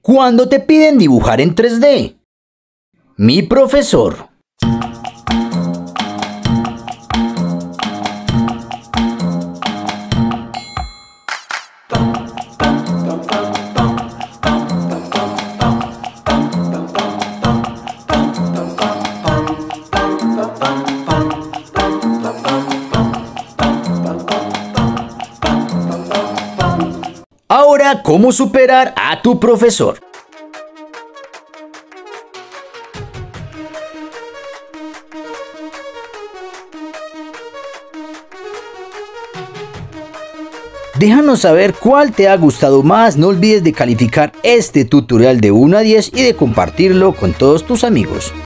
Cuando te piden dibujar en 3D. Mi profesor. Ahora, ¿cómo superar a tu profesor? Déjanos saber cuál te ha gustado más. No olvides de calificar este tutorial de 1 a 10 y de compartirlo con todos tus amigos.